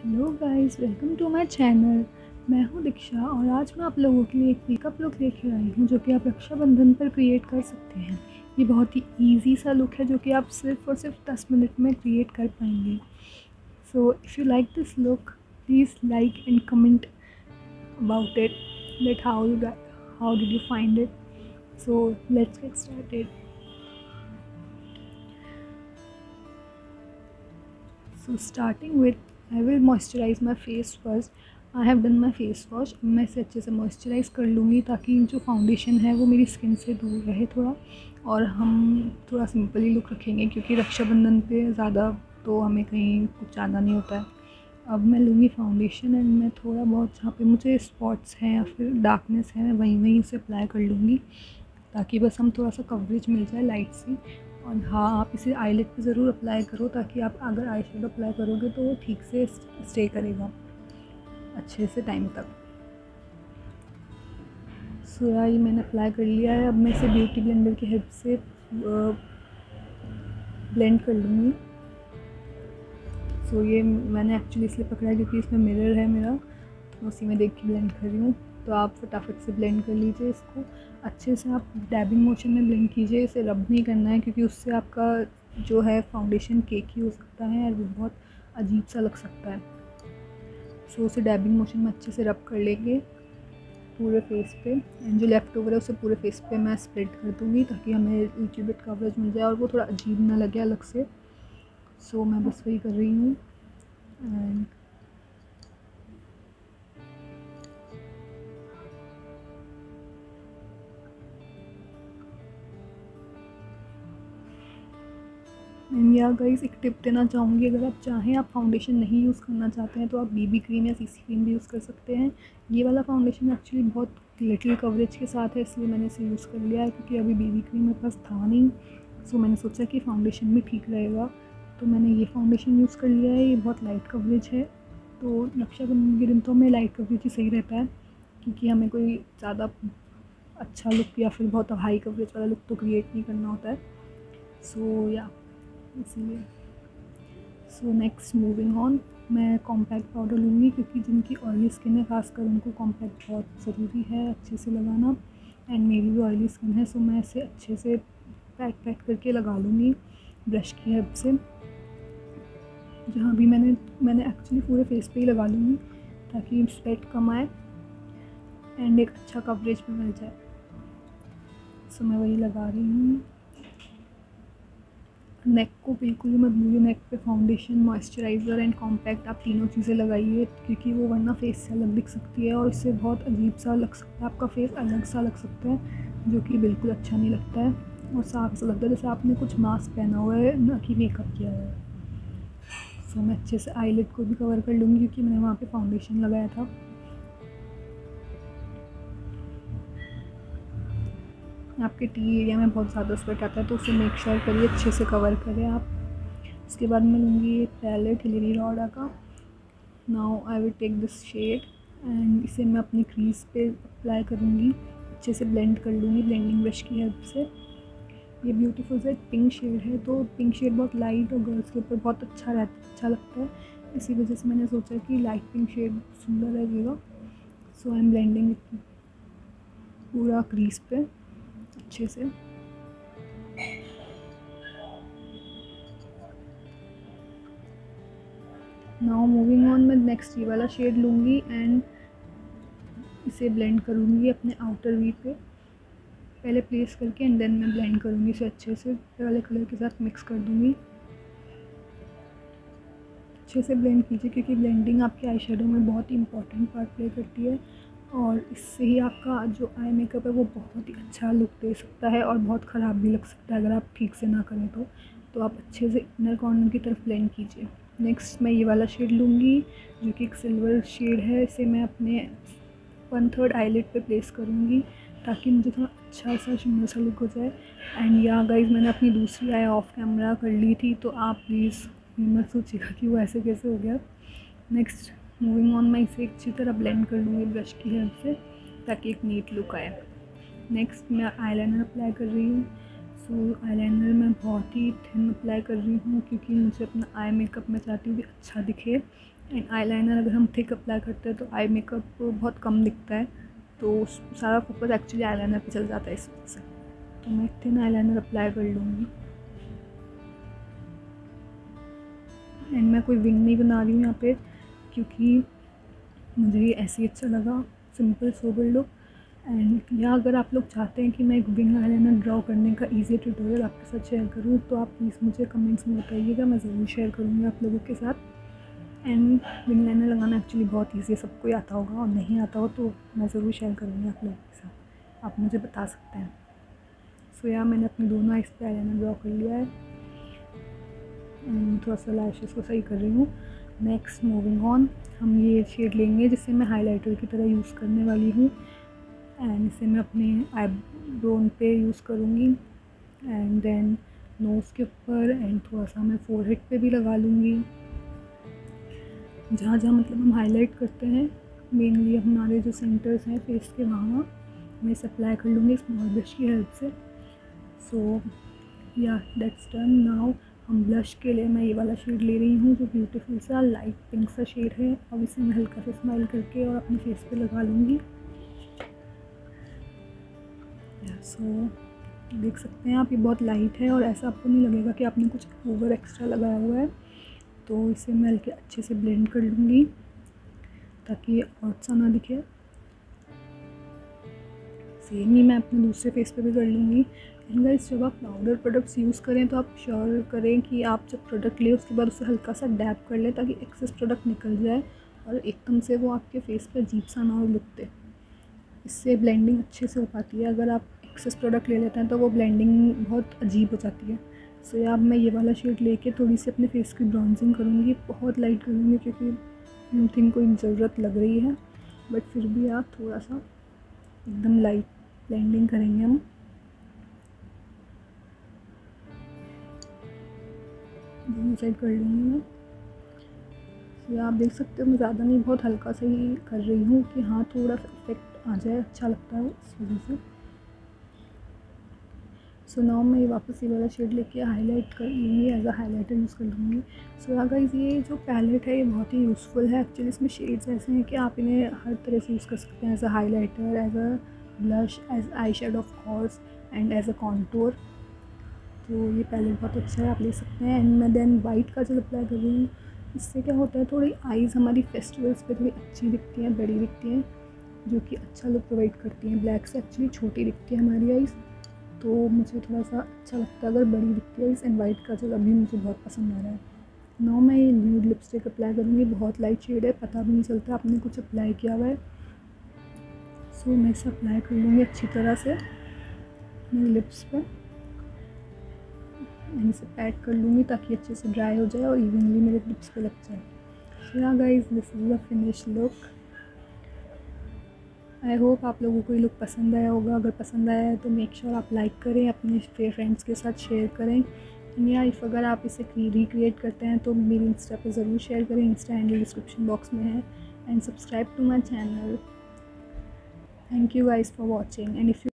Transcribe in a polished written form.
Hello guys, welcome to my channel. मैं हूं दीक्षा और आज मैं आप लोगों के लिए एक मेकअप लुक लेकर आई हूं जो कि आप रक्षाबंधन पर क्रिएट कर सकते हैं। ये बहुत ही इजी सा लुक है जो कि आप सिर्फ और सिर्फ 10 मिनट में क्रिएट कर पाएंगे। So if you like this look, please like and comment about it, that how did you find it. So let's get started. So starting with, I will moisturize my face first. I have done my face wash. मैं इसे अच्छे से moisturise कर लूँगी ताकि जो foundation है वो मेरी स्किन से दूर रहे थोड़ा, और हम थोड़ा सिंपल ही लुक रखेंगे क्योंकि रक्षाबंधन पे ज़्यादा तो हमें कहीं कुछ ज़्यादा नहीं होता है। अब मैं लूँगी फाउंडेशन एंड मैं थोड़ा बहुत जहाँ पे मुझे स्पॉट्स हैं या फिर डार्कनेस है मैं वहीं वहीं उसे अप्लाई कर लूँगी ताकि बस हम थोड़ा सा कवरेज मिल जाए लाइट सी। और हाँ, आप इसे आईलिड पे ज़रूर अप्लाई करो ताकि आप अगर आई शेडो अप्लाई करोगे तो वो ठीक से स्टे करेगा अच्छे से टाइम तक। सो ये मैंने अप्लाई कर लिया है। अब मैं इसे ब्यूटी ब्लेंडर की हेल्प से ब्लेंड कर लूँगी। सो ये मैंने एक्चुअली इसलिए पकड़ा है क्योंकि इसमें मिरर है मेरा, तो उसी में देख के ब्लेंड कर रही हूँ। तो आप फटाफट से ब्लेंड कर लीजिए इसको अच्छे से। आप डैबिंग मोशन में ब्लेंड कीजिए, इसे रब नहीं करना है क्योंकि उससे आपका जो है फाउंडेशन केकी हो सकता है और वो बहुत अजीब सा लग सकता है। सो उसे डैबिंग मोशन में अच्छे से रब कर लेंगे पूरे फेस पे, एंड जो लेफ़्ट ओवर है उसे पूरे फेस पे मैं स्प्रेड कर दूँगी ताकि हमें लिटिल बिट कवरेज मिल जाए और वो थोड़ा अजीब ना लगे अलग से। सो मैं बस वही कर रही हूँ। एंड या गाइस, एक टिप देना चाहूँगी, अगर आप चाहें आप फाउंडेशन नहीं यूज़ करना चाहते हैं तो आप बीबी क्रीम या सीसी क्रीम भी यूज़ कर सकते हैं। ये वाला फाउंडेशन एक्चुअली बहुत लिटिल कवरेज के साथ है, इसलिए मैंने इसे यूज़ कर लिया है क्योंकि अभी बीबी क्रीम मेरे पास था नहीं। सो मैंने सोचा कि फ़ाउंडेशन भी ठीक रहेगा, तो मैंने ये फाउंडेशन यूज़ कर लिया है। ये बहुत लाइट कवरेज है, तो रक्षाबंधन के दिन तो हमें लाइट कवरेज ही सही रहता है क्योंकि हमें कोई ज़्यादा अच्छा लुक या फिर बहुत हाई कवरेज वाला लुक तो क्रिएट नहीं करना होता है। सो या इसलिए सो नेक्स्ट मूविंग ऑन, मैं कॉम्पैक्ट पाउडर लूँगी क्योंकि जिनकी ऑयली स्किन है खासकर उनको कॉम्पैक्ट बहुत ज़रूरी है अच्छे से लगाना। एंड मेरी भी ऑयली स्किन है, सो मैं इसे अच्छे से पैक करके लगा लूँगी ब्रश की हेल्प से। जहाँ भी मैंने एक्चुअली पूरे फेस पे ही लगा लूँगी ताकि स्वेट कम आए एंड एक अच्छा कवरेज भी मिल जाए। सो मैं वही लगा रही हूँ। नेक को बिल्कुल ही मत भूलिए, नेक पे फाउंडेशन, मॉइस्चराइज़र एंड कॉम्पैक्ट आप तीनों चीज़ें लगाइए क्योंकि वो वरना फेस से अलग दिख सकती है और इससे बहुत अजीब सा लग सकता है, आपका फेस अलग सा लग सकता है जो कि बिल्कुल अच्छा नहीं लगता है और साफ सा लगता है जैसे आपने कुछ मास्क पहना हुआ है ना कि मेकअप किया हुआ है। सो मैं अच्छे से आईलिड को भी कवर कर लूँगी क्योंकि मैंने वहाँ पर फाउंडेशन लगाया था। आपके टी एरिया में बहुत ज़्यादा स्वेट आता है तो उसे मेक श्योर करिए अच्छे से कवर करें आप। उसके बाद मैं लूँगी एक पैलेट हिलेरी रॉडा का। Now I will take this shade and इसे मैं अपनी क्रीज पे अप्लाई करूँगी, अच्छे से ब्लेंड कर लूँगी ब्लेंडिंग ब्रश की हेल्प से। ये ब्यूटीफुल सा पिंक शेड है, तो पिंक शेड बहुत लाइट और गर्ल्स के ऊपर बहुत अच्छा लगता है, इसी वजह से मैंने सोचा कि लाइट पिंक शेड सुंदर लगेगा। सो आई एम ब्लेंडिंग पूरा क्रीज पे अच्छे से। नाउ मूविंग ऑन, मैं नेक्स्ट ये वाला शेड लूँगी एंड इसे ब्लेंड करूँगी अपने आउटर वी पे पहले प्लेस करके एंड देन मैं ब्लेंड करूँगी इसे अच्छे से वाले कलर के साथ मिक्स कर दूँगी। अच्छे से ब्लेंड कीजिए क्योंकि ब्लेंडिंग आपके आई शेडो में बहुत ही इंपॉर्टेंट पार्ट प्ले करती है और इससे ही आपका जो आई मेकअप है वो बहुत ही अच्छा लुक दे सकता है और बहुत ख़राब भी लग सकता है अगर आप ठीक से ना करें तो आप अच्छे से इनर कॉर्नर की तरफ ब्लेंड कीजिए। नेक्स्ट मैं ये वाला शेड लूँगी जो कि एक सिल्वर शेड है, इसे मैं अपने 1/3 आईलिड पे प्लेस करूँगी ताकि मुझे थोड़ा अच्छा सा सुंदर सा लुक हो जाए। एंड या गाइज, मैंने अपनी दूसरी आई ऑफ कैमरा कर ली थी तो आप प्लीज़ मत सोचिएगा कि वो ऐसे कैसे हो गया। नेक्स्ट मूविंग ऑन, मैं इसे अच्छी तरह ब्लेंड कर लूँगी ब्रश की हेल्प से ताकि एक नीट लुक आए। नेक्स्ट मैं आईलाइनर अप्लाई कर रही हूँ। सो आईलाइनर मैं बहुत ही थिन अप्लाई कर रही हूँ क्योंकि मुझे अपना आई मेकअप मैं चाहती हूँ कि अच्छा दिखे एंड आईलाइनर अगर हम थिक अप्लाई करते हैं तो आई मेकअप बहुत कम दिखता है, तो सारा फोकस एक्चुअली आईलाइनर पे चल जाता है इस वजह से। तो मैं थिन आईलाइनर अप्लाई कर लूँगी। एंड मैं कोई विंग नहीं बना रही हूँ यहाँ पे, क्योंकि मुझे ये ऐसे ही अच्छा लगा, सिंपल सोबर लुक। एंड या अगर आप लोग चाहते हैं कि मैं एक विंग आईलाइनर ड्रॉ करने का ईजी ट्यूटोरियल आपके साथ शेयर करूँ तो आप प्लीज़ मुझे कमेंट्स में बताइएगा, मैं ज़रूर शेयर करूँगी आप लोगों के साथ। एंड विंग लाइनर लगाना एक्चुअली बहुत ईजी है, सबको आता होगा, और नहीं आता हो तो मैं ज़रूर शेयर करूँगी आप लोगों के साथ, आप मुझे बता सकते हैं। सो यार मैंने अपने दोनों आइज़ पे आईलाइनर ड्रॉ कर लिया है। थोड़ा सा लैशेस को सही कर रही हूँ। नेक्स्ट मूविंग ऑन, हम ये शेड लेंगे जिसे मैं हाइलाइटर की तरह यूज़ करने वाली हूँ। एंड इसे मैं अपने आईब्रोन पे यूज़ करूँगी, एंड देन नोज़ के ऊपर, एंड थोड़ा सा मैं फोरहेड पे भी लगा लूँगी। जहाँ जहाँ मतलब हम हाईलाइट करते हैं मेनली हमारे जो सेंटर्स हैं फेस के, वहाँ मैं इसे अप्लाई कर लूँगी स्मॉल ब्रश की हेल्प से। सो या दैट्स डन। नाउ हम ब्लश के लिए मैं ये वाला शेड ले रही हूँ जो ब्यूटीफुल सा लाइट पिंक सा शेड है। अब इसे मैं हल्का सा स्माइल करके और अपने फेस पे लगा लूँगी। सो देख सकते हैं आप, ये बहुत लाइट है और ऐसा आपको नहीं लगेगा कि आपने कुछ ओवर एक्स्ट्रा लगाया हुआ है। तो इसे मैं हल्के अच्छे से ब्लेंड कर लूँगी ताकि ये और सा ना दिखे। सेम ही मैं अपने दूसरे फेस पे भी कर लूँगी। एंड गाइस, जब आप पाउडर प्रोडक्ट्स यूज़ करें तो आप श्योर करें कि आप जब प्रोडक्ट लें उसके बाद उसे हल्का सा डैप कर लें ताकि एक्सेस प्रोडक्ट निकल जाए और एकदम से वो आपके फेस पर अजीब सा ना हो लुक दे। इससे ब्लेंडिंग अच्छे से हो पाती है। अगर आप एक्सेस प्रोडक्ट ले लेते हैं तो वो ब्लेंडिंग बहुत अजीब हो जाती है। सो अब मैं ये वाला शेड लेके थोड़ी सी अपने फेस की ब्राउजिंग करूँगी, बहुत लाइट करूँगी क्योंकि आई थिंक कोई ज़रूरत लग रही है, बट फिर भी आप थोड़ा सा एकदम लाइट ब्लेंडिंग करेंगे हम। दोनों साइड कर लूँगी मैं। तो आप देख सकते हो मैं ज़्यादा नहीं, बहुत हल्का सा ही कर रही हूँ कि हाँ थोड़ा सा इफेक्ट आ जाए, अच्छा लगता है इस वजह से। सो नाउ मैं ये वापस ये वाला शेड लेके हाईलाइट कर लूँगी, एज अ हाईलाइटर यूज़ कर लूँगी। सो गाइस, ये जो पैलेट है ये बहुत ही यूज़फुल है। एक्चुअली इसमें शेड्स ऐसे हैं कि आप इन्हें हर तरह से यूज़ कर सकते हैं, as a highlighter, as a blush, as eye shade of course, and as a contour. तो ये पैलेट बहुत अच्छा है, आप ले सकते हैं। एंड मैं देन वाइट का जो अप्लाई कर रही हूँ, इससे क्या होता है थोड़ी आईज़ हमारी फेस्टिवल्स पे थोड़ी अच्छी दिखती हैं, बड़ी दिखती हैं, जो कि अच्छा लुक प्रोवाइड करती हैं। ब्लैक से एक्चुअली छोटी दिखती है हमारी आईज़, तो मुझे थोड़ा सा अच्छा लगता है अगर बड़ी दिखती है। इस एंड वाइट का जो अभी मुझे बहुत पसंद आ रहा है। नाउ मैं ये न्यूड लिपस्टिक अप्लाई करूँगी, बहुत लाइट शेड है, पता भी नहीं चलता आपने कुछ अप्लाई किया हुआ है। सो मैं इसे अप्लाई कर लूँगी अच्छी तरह से मेरे लिप्स पर, मैं इसे पैक कर लूँगी ताकि अच्छे से ड्राई हो जाए और इवनली मेरे लिप्स पे लग जाए। सो या guys, this is the finish look. I hope आप लोगों को ये लुक पसंद आया होगा। अगर पसंद आया है तो मेक श्योर आप लाइक करें, अपने फ्रेंड्स के साथ शेयर करें। या इफ़ अगर आप इसे रिक्रिएट करते हैं तो मेरी इंस्टा पे ज़रूर शेयर करें, इंस्टा हैंडल डिस्क्रिप्शन बॉक्स में है। And subscribe to my channel. Thank you guys for watching. And if